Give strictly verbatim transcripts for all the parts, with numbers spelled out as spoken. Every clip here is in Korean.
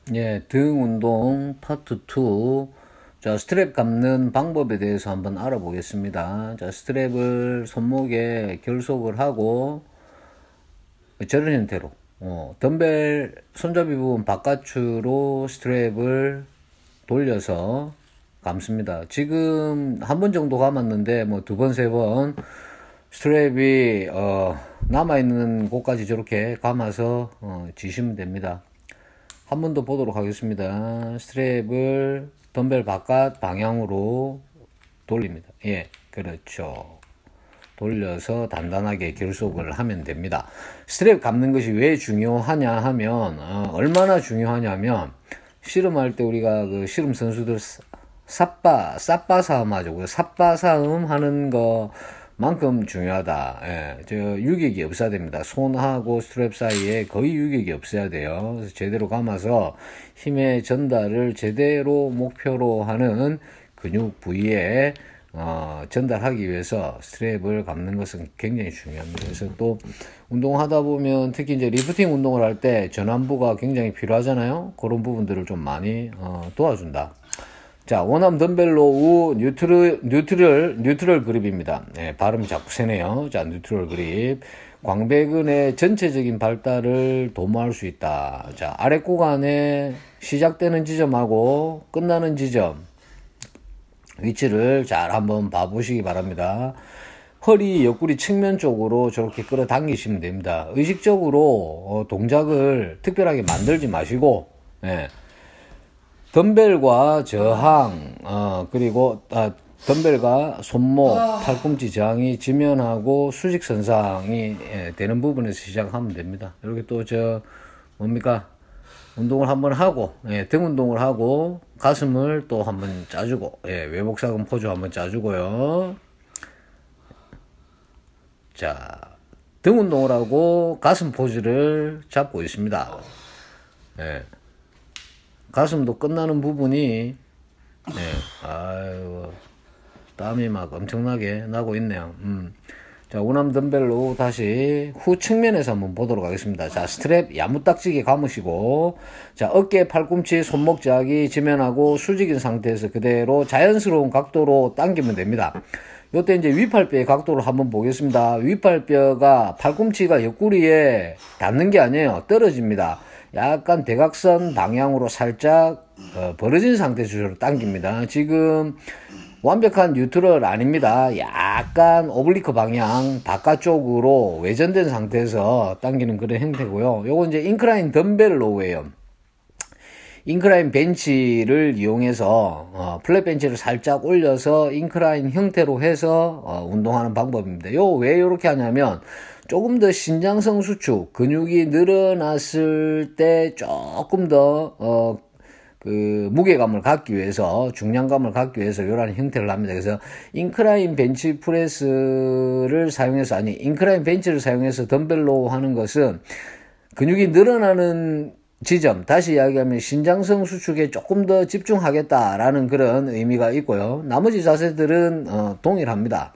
예, 등 운동 파트 투. 자, 스트랩 감는 방법에 대해서 한번 알아보겠습니다. 자, 스트랩을 손목에 결속을 하고 저런 형태로 어, 덤벨 손잡이 부분 바깥으로 스트랩을 돌려서 감습니다. 지금 한 번 정도 감았는데 뭐 두 번, 세 번 스트랩이 어, 남아있는 곳까지 저렇게 감아서 어, 지시면 됩니다. 한 번 더 보도록 하겠습니다. 스트랩을 덤벨 바깥 방향으로 돌립니다. 예, 그렇죠. 돌려서 단단하게 결속을 하면 됩니다. 스트랩 감는 것이 왜 중요하냐 하면 어, 얼마나 중요하냐면 씨름할 때 우리가 그 씨름 선수들 삿바 삿바 싸움 하죠. 삿바 싸움 하는 거 만큼 중요하다. 예, 저 유격이 없어야 됩니다. 손하고 스트랩 사이에 거의 유격이 없어야 돼요. 그래서 제대로 감아서 힘의 전달을 제대로 목표로 하는 근육 부위에 어, 전달하기 위해서 스트랩을 감는 것은 굉장히 중요합니다. 그래서 또 운동하다 보면 특히 이제 리프팅 운동을 할 때 전완부가 굉장히 필요하잖아요. 그런 부분들을 좀 많이 어, 도와준다. 자, 원암 덤벨로 우 뉴트럴, 뉴트럴, 뉴트럴 그립입니다. 네, 발음이 자꾸 새네요. 자, 뉴트럴 그립. 광배근의 전체적인 발달을 도모할 수 있다. 자, 아래 구간에 시작되는 지점하고 끝나는 지점 위치를 잘 한번 봐보시기 바랍니다. 허리 옆구리 측면 쪽으로 저렇게 끌어당기시면 됩니다. 의식적으로 어, 동작을 특별하게 만들지 마시고, 예. 덤벨과 저항, 어, 그리고, 아, 덤벨과 손목, 팔꿈치 저항이 지면하고 수직선상이 예, 되는 부분에서 시작하면 됩니다. 이렇게 또 저, 뭡니까? 운동을 한번 하고, 예, 등 운동을 하고, 가슴을 또 한번 짜주고, 예, 외복사근 포즈 한번 짜주고요. 자, 등 운동을 하고 가슴 포즈를 잡고 있습니다. 예. 가슴도 끝나는 부분이, 예, 아유, 땀이 막 엄청나게 나고 있네요. 음. 자, 원암 덤벨로 다시 후 측면에서 한번 보도록 하겠습니다. 자, 스트랩 야무딱지게 감으시고, 자, 어깨, 팔꿈치, 손목 자기 지면하고 수직인 상태에서 그대로 자연스러운 각도로 당기면 됩니다. 요때 이제 윗팔뼈의 각도를 한번 보겠습니다. 윗팔뼈가 팔꿈치가 옆구리에 닿는 게 아니에요. 떨어집니다. 약간 대각선 방향으로 살짝 어, 벌어진 상태에서 당깁니다. 지금 완벽한 뉴트럴 아닙니다. 약간 오블리크 방향 바깥쪽으로 외전된 상태에서 당기는 그런 형태고요. 요거 이제 인클라인 덤벨 로우예요. 인클라인 벤치를 이용해서 어, 플랫 벤치를 살짝 올려서 인클라인 형태로 해서 어, 운동하는 방법입니다. 요 왜 이렇게 하냐면 조금 더 신장성 수축, 근육이 늘어났을 때 조금 더 어, 그 무게감을 갖기 위해서, 중량감을 갖기 위해서 이런 형태를 합니다. 그래서 인클라인 벤치 프레스를 사용해서, 아니 인클라인 벤치를 사용해서 덤벨로 하는 것은 근육이 늘어나는 지점, 다시 이야기하면 신장성 수축에 조금 더 집중하겠다라는 그런 의미가 있고요. 나머지 자세들은 어, 동일합니다.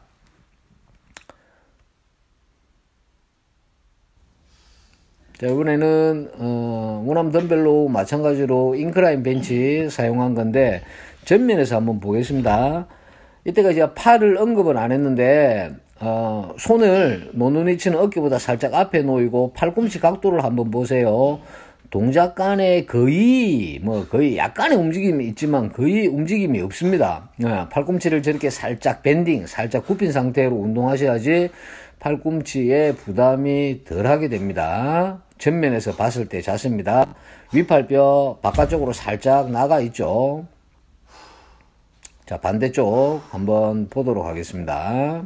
자, 이번에는 어, 원암 덤벨로 마찬가지로 인클라인 벤치 사용한 건데 전면에서 한번 보겠습니다. 이때가 제가 팔을 언급은 안 했는데 어, 손을 놓는 위치는 어깨보다 살짝 앞에 놓이고 팔꿈치 각도를 한번 보세요. 동작 간에 거의 뭐 거의 약간의 움직임이 있지만 거의 움직임이 없습니다. 예, 팔꿈치를 저렇게 살짝 밴딩, 살짝 굽힌 상태로 운동하셔야지 팔꿈치에 부담이 덜하게 됩니다. 전면에서 봤을 때 자세입니다. 윗팔뼈 바깥쪽으로 살짝 나가 있죠. 자, 반대쪽 한번 보도록 하겠습니다.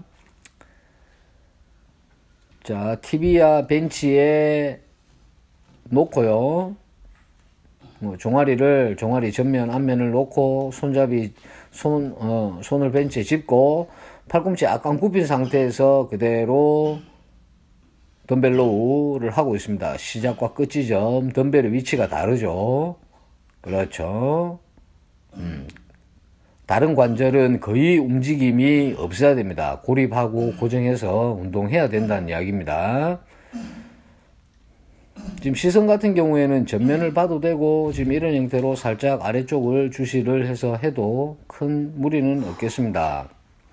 자, 티비아 벤치에 놓고요. 뭐 종아리를 종아리 전면 앞면을 놓고 손잡이 손 어, 손을 벤치에 짚고 팔꿈치 약간 굽힌 상태에서 그대로 덤벨로우를 하고 있습니다. 시작과 끝 지점 덤벨의 위치가 다르죠. 그렇죠. 음. 다른 관절은 거의 움직임이 없어야 됩니다. 고립하고 고정해서 운동해야 된다는 이야기입니다. 지금 시선 같은 경우에는 전면을 봐도 되고 지금 이런 형태로 살짝 아래쪽을 주시를 해서 해도 큰 무리는 없겠습니다.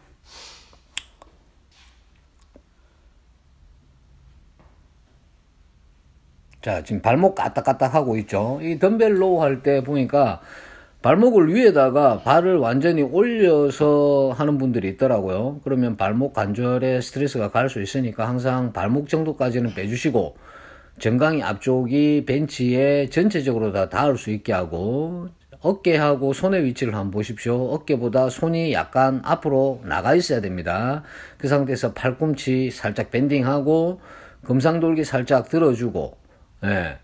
자, 지금 발목 까딱까딱 하고 있죠. 이 덤벨 로우 할 때 보니까 발목을 위에다가 발을 완전히 올려서 하는 분들이 있더라고요. 그러면 발목 관절에 스트레스가 갈 수 있으니까 항상 발목 정도까지는 빼주시고 정강이 앞쪽이 벤치에 전체적으로 다 닿을 수 있게 하고 어깨하고 손의 위치를 한번 보십시오. 어깨보다 손이 약간 앞으로 나가 있어야 됩니다. 그 상태에서 팔꿈치 살짝 밴딩하고 금상돌기 살짝 들어주고 예.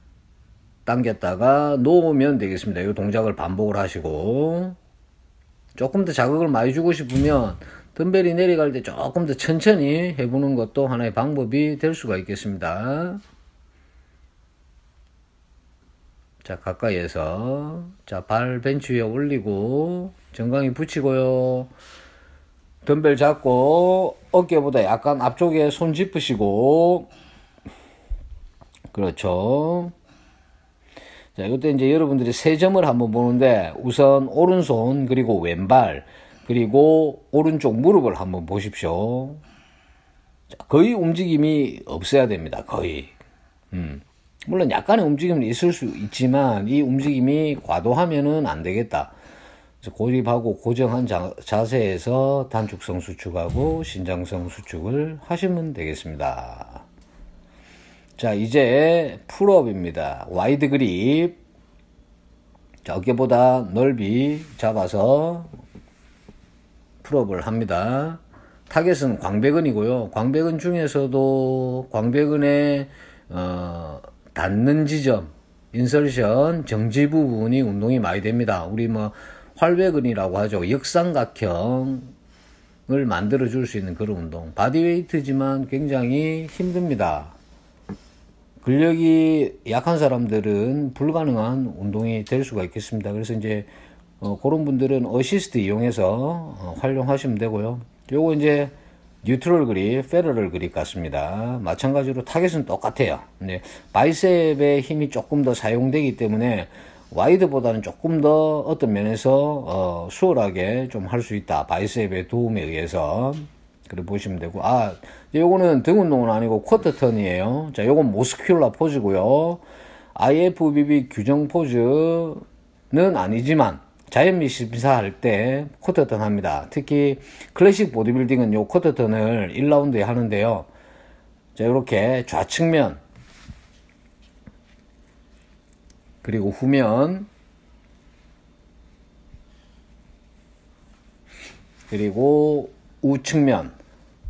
당겼다가 놓으면 되겠습니다. 이 동작을 반복을 하시고 조금 더 자극을 많이 주고 싶으면 덤벨이 내려갈 때 조금 더 천천히 해보는 것도 하나의 방법이 될 수가 있겠습니다. 자, 가까이에서 자, 발 벤치 위에 올리고 정강이 붙이고요. 덤벨 잡고 어깨보다 약간 앞쪽에 손 짚으시고 그렇죠. 자, 이때 이제 여러분들이 세 점을 한번 보는데 우선 오른손 그리고 왼발 그리고 오른쪽 무릎을 한번 보십시오. 자, 거의 움직임이 없어야 됩니다. 거의. 음. 물론 약간의 움직임은 있을 수 있지만 이 움직임이 과도하면은 안 되겠다. 그래서 고립하고 고정한 자, 자세에서 단축성 수축하고 신장성 수축을 하시면 되겠습니다. 자, 이제 풀업입니다. 와이드 그립. 자, 어깨보다 넓이 잡아서 풀업을 합니다. 타겟은 광배근이고요. 광배근 중에서도 광배근의 어, 닿는 지점, 인설션, 정지 부분이 운동이 많이 됩니다. 우리 뭐 활배근이라고 하죠. 역삼각형을 만들어 줄 수 있는 그런 운동. 바디웨이트지만 굉장히 힘듭니다. 근력이 약한 사람들은 불가능한 운동이 될 수가 있겠습니다. 그래서 이제 어, 그런 분들은 어시스트 이용해서 어, 활용하시면 되고요. 요거 이제 뉴트럴 그립, 페러럴 그립 같습니다. 마찬가지로 타겟은 똑같아요. 근데 바이셉의 힘이 조금 더 사용되기 때문에 와이드보다는 조금 더 어떤 면에서 어, 수월하게 좀 할 수 있다. 바이셉의 도움에 의해서. 그래 보시면 되고, 아, 요거는 등 운동은 아니고 쿼터 턴이에요. 자, 요건 모스큘라 포즈고요. 아이에프비비 규정 포즈는 아니지만 자연미 심사할 때 쿼터 턴 합니다. 특히 클래식 보디빌딩은 요 쿼터 턴을 일 라운드에 하는데요. 자, 요렇게 좌측면 그리고 후면 그리고 우측면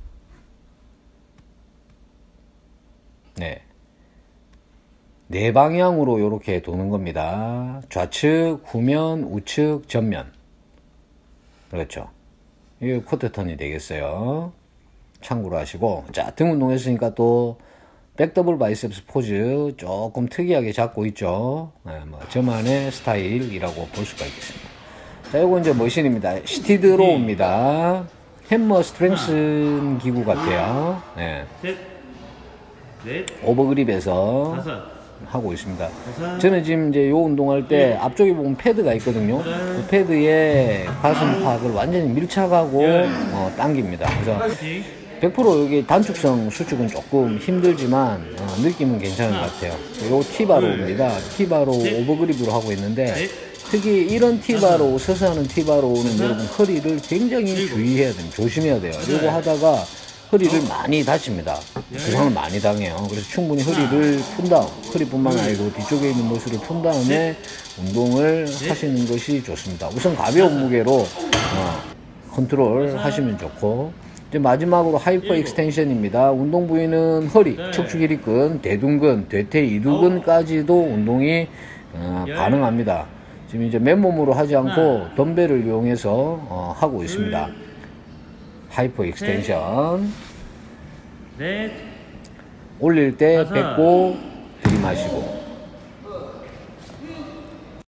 네. 네 방향으로 이렇게 도는 겁니다. 좌측, 후면, 우측, 전면. 그렇죠. 이게 쿼터 턴이 되겠어요. 참고로 하시고. 자, 등 운동 했으니까 또 백더블 바이셉스 포즈 조금 특이하게 잡고 있죠. 네, 뭐 저만의 스타일이라고 볼 수가 있겠습니다. 자, 이거 이제 머신입니다. 시티드 로우입니다. 햄머 스트렝슨 기구 같아요. 네. 오버그립에서 하고 있습니다. 저는 지금 이제 요 운동할 때 앞쪽에 보면 패드가 있거든요. 그 패드에 가슴팍을 완전히 밀착하고 어, 당깁니다. 그래서 백 퍼센트 여기 단축성 수축은 조금 힘들지만 어, 느낌은 괜찮은 것 같아요. 요 티바로우입니다. 티바로우 오버그립으로 하고 있는데 특히 이런 티바로우, 서서 하는 티바로우는 여러분 허리를 굉장히 주의해야 됩니다. 조심해야 돼요. 이거 하다가 허리를 많이 다칩니다. 부상을 많이 당해요. 그래서 충분히 허리를 푼 다음, 허리뿐만 아니고 뒤쪽에 있는 머슬을 푼 다음에 운동을 하시는 것이 좋습니다. 우선 가벼운 무게로 어, 컨트롤 하시면 좋고, 이제 마지막으로 하이퍼 익스텐션입니다. 운동 부위는 허리, 척추 길이근, 대둔근, 대퇴 이두근까지도 운동이 어, 가능합니다. 지금 이제 맨몸으로 하지 않고 덤벨을 이용해서 어, 하고 있습니다. 하이퍼 익스텐션. 올릴 때 뱉고 들이마시고